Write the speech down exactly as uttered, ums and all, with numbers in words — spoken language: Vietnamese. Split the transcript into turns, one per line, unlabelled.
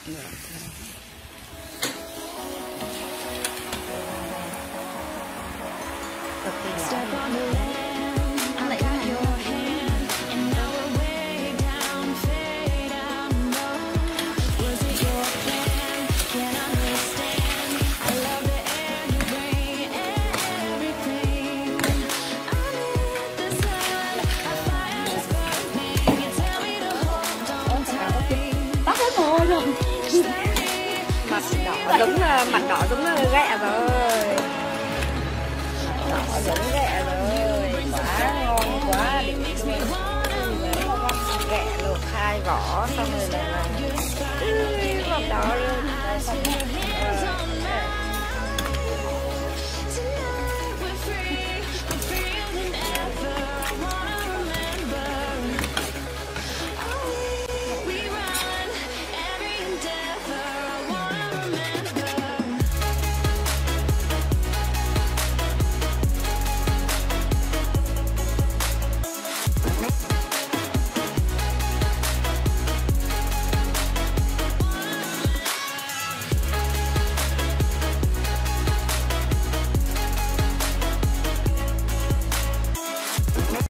Cực kỳ đẹp. Mặt đỏ giống mặt đỏ giống ghẹ rồi, mặt đỏ giống ghẹ rồi, quá ngon quá đỉnh luôn. Ghẹ luộc hai vỏ xong rồi là mặt đỏ luôn.